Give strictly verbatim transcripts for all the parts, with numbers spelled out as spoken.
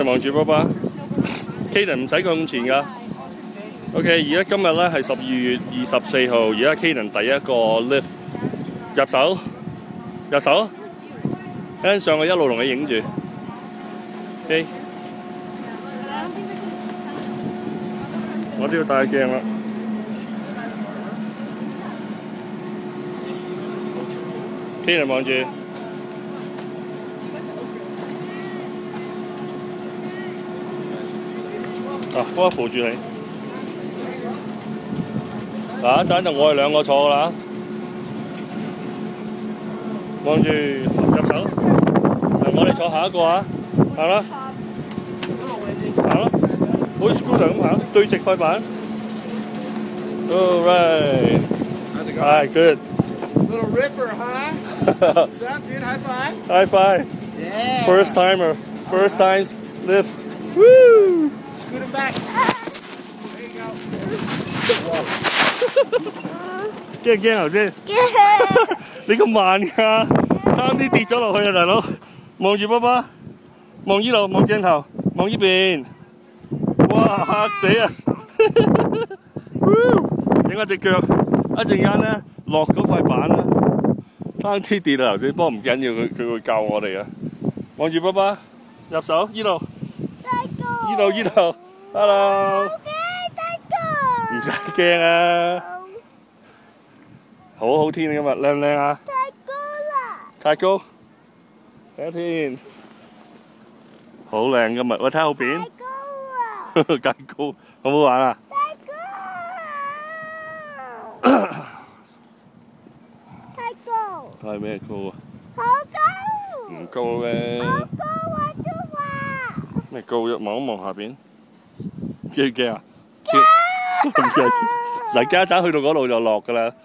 望住爸爸。Kaden 唔使佢咁前㗎。OK， 而家今日咧係十二月二十四號，而家 Kaden 第一個 lift 入手，入手，跟上去一路同你影住。OK， 我都要戴鏡啦。Kaden 望住。啊，幫我扶住你。嗱，等陣我哋兩個坐啦。望住入手。嗱，我哋坐下一個啊，行啦，行啦，好似 scooter 咁行，對直塊板。All right. How's it going? All right, good. Little ripper, huh? What's up, dude? High five. High five. Yeah. First timer. First time lift. Woo! Scoot him back. There you go. 驚唔驚頭先？ 驚！ 你咁慢㗎，差啲跌咗落去啊，大佬！望住爸爸，望依度，望鏡頭，望依邊。哇！嚇死啊！影下隻腳，一陣間咧落嗰塊板啦，差啲跌啊頭先，不過唔緊要，佢佢會救我哋啊！望住爸爸，入手依度，依度依度 ，hello。唔使驚啊！好好天今日靚唔靚啊？ 太高啦！ 太高，睇下天，好靚今日。喂，睇後邊。 太高啊！ 太高，好唔好玩啊？ 太高！太高！ 係咩高啊？ 好高！ 唔高咩？ 好高啊！都話咩高啫？望一望下邊，驚唔驚啊？ 驚！ 唔驚，嗱，家陣去到嗰度就落㗎啦。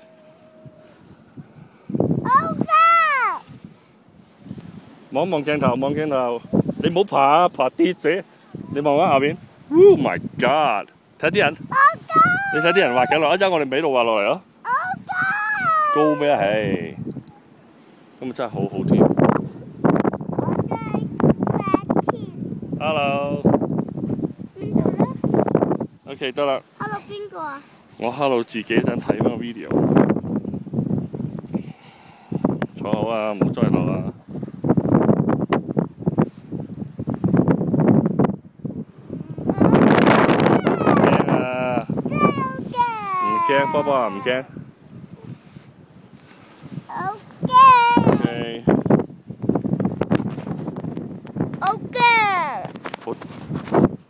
好高！ 望一望鏡頭，望鏡頭，你唔好爬啊，爬跌死！你望下下邊 ，Oh my God！ 睇啲人， 好高！ 你睇啲人滑緊落，一陣我哋尾度滑落嚟咯。 好高！ 高咩啊？唉，今日真係好好天。 我在白天。 Hello。 邊度咧 OK， 得啦。 ？Hello 邊個啊？ 我 hello 自己一陣睇翻個 video。坐好啊，唔好再落啊。驚啊！ 真係好驚！ 唔驚，波波啊唔驚。 好驚！ OK。 好驚！ 好。